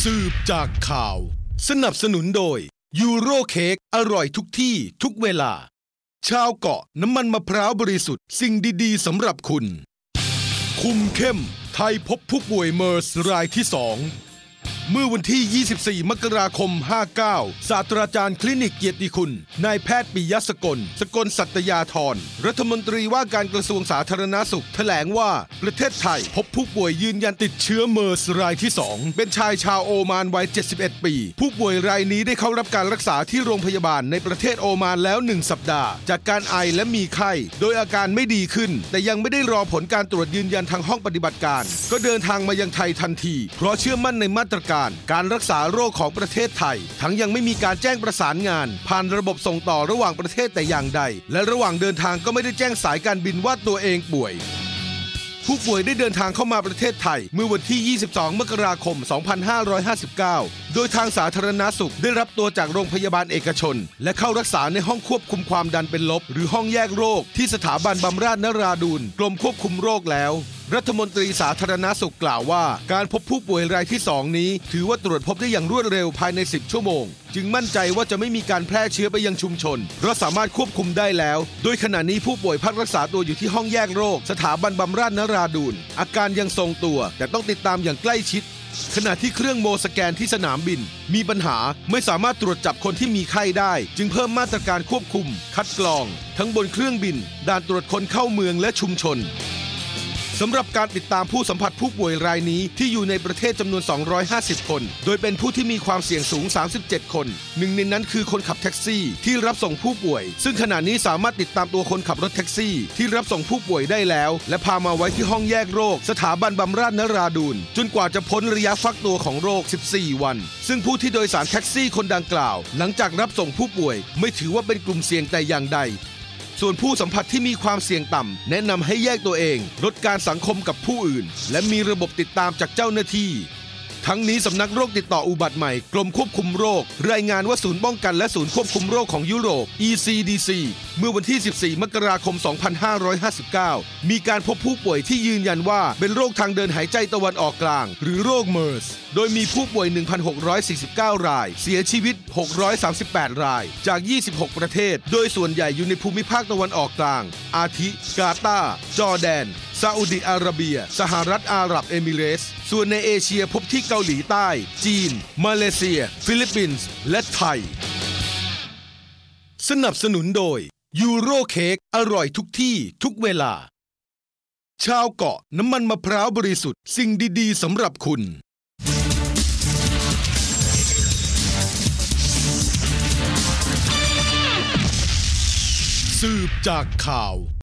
สืบจากข่าวสนับสนุนโดยยูโรเค้กอร่อยทุกที่ทุกเวลาชาวเกาะน้ำมันมะพร้าวบริสุทธิ์สิ่งดีๆสำหรับคุณคุมเข้มไทยพบผู้ป่วยเมอร์สรายที่2เมื่อวันที่ 24 มกราคม 59 ศาสตราจารย์คลินิกเกียรติคุณนายแพทย์ปิยะสกลสัตยาธรรัฐมนตรีว่าการกระทรวงสาธารณสุขแถลงว่าประเทศไทยพบผู้ป่วยยืนยันติดเชื้อเมอร์สรายที่2เป็นชายชาวโอมานวัย 71 ปีผู้ป่วยรายนี้ได้เข้ารับการรักษาที่โรงพยาบาลในประเทศโอมานแล้ว1 สัปดาห์จากการไอและมีไข้โดยอาการไม่ดีขึ้นแต่ยังไม่ได้รอผลการตรวจยืนยันทางห้องปฏิบัติการก็เดินทางมายังไทยทันทีเพราะเชื่อมั่นในมาตรการรักษาโรคของประเทศไทยทั้งยังไม่มีการแจ้งประสานงานผ่านระบบส่งต่อระหว่างประเทศแต่อย่างใดและระหว่างเดินทางก็ไม่ได้แจ้งสายการบินว่าตัวเองป่วยผู้ป่วยได้เดินทางเข้ามาประเทศไทยเมื่อวันที่ 22 มกราคม 2559 โดยทางสาธารณสุขได้รับตัวจากโรงพยาบาลเอกชนและเข้ารักษาในห้องควบคุมความดันเป็นลบหรือห้องแยกโรคที่สถาบันบำราศนราดูลกรมควบคุมโรคแล้วรัฐมนตรีสาธารณสุขกล่าวว่าการพบผู้ป่วยรายที่2นี้ถือว่าตรวจพบได้อย่างรวดเร็วภายใน10 ชั่วโมงจึงมั่นใจว่าจะไม่มีการแพร่เชื้อไปยังชุมชนเพราะสามารถควบคุมได้แล้วโดยขณะนี้ผู้ป่วยพักรักษาตัวอยู่ที่ห้องแยกโรคสถาบันบำราศนราดูลอาการยังทรงตัวแต่ต้องติดตามอย่างใกล้ชิดขณะที่เครื่องโมสแกนที่สนามบินมีปัญหาไม่สามารถตรวจจับคนที่มีไข้ได้จึงเพิ่มมาตรการควบคุมคัดกรองทั้งบนเครื่องบินด่านตรวจคนเข้าเมืองและชุมชนสำหรับการติดตามผู้สัมผัสผู้ป่วยรายนี้ที่อยู่ในประเทศจำนวน250 คนโดยเป็นผู้ที่มีความเสี่ยงสูง37 คนหนึ่งในนั้นคือคนขับแท็กซี่ที่รับส่งผู้ป่วยซึ่งขณะนี้สามารถติดตามตัวคนขับรถแท็กซี่ที่รับส่งผู้ป่วยได้แล้วและพามาไว้ที่ห้องแยกโรคสถาบันบำราศนราดูลจนกว่าจะพ้นระยะฟักตัวของโรค14 วันซึ่งผู้ที่โดยสารแท็กซี่คนดังกล่าวหลังจากรับส่งผู้ป่วยไม่ถือว่าเป็นกลุ่มเสี่ยงแต่อย่างใดส่วนผู้สัมผัสที่มีความเสี่ยงต่ำแนะนำให้แยกตัวเองลดการสังคมกับผู้อื่นและมีระบบติดตามจากเจ้าหน้าที่ทั้งนี้สำนักโรคติดต่ออุบัติใหม่กรมควบคุมโรครายงานว่าศูนย์ป้องกันและศูนย์ควบคุมโรคของยุโรป ECDC เมื่อวันที่ 14 มกราคม 2559 มีการพบผู้ป่วยที่ยืนยันว่าเป็นโรคทางเดินหายใจตะวันออกกลางหรือโรคเมอร์สโดยมีผู้ป่วย 1,649 รายเสียชีวิต 638 รายจาก 26 ประเทศโดยส่วนใหญ่อยู่ในภูมิภาคตะวันออกกลางอาทิกาตาร์จอร์แดนซาอุดิอาระเบียสหรัฐอาหรับเอมิเรตส์ส่วนในเอเชียพบที่เกาหลีใต้จีนมาเลเซียฟิลิปปินส์และไทยสนับสนุนโดยยูโรเค้กอร่อยทุกที่ทุกเวลาชาวเกาะน้ำมันมะพร้าวบริสุทธิ์สิ่งดีๆสำหรับคุณสืบจากข่าว